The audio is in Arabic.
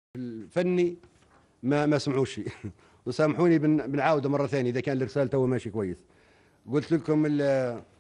الفني ما سمعوش فيه. وسامحوني بنعاوده مره ثانيه اذا كان الارسال تو ماشي كويس. قلت لكم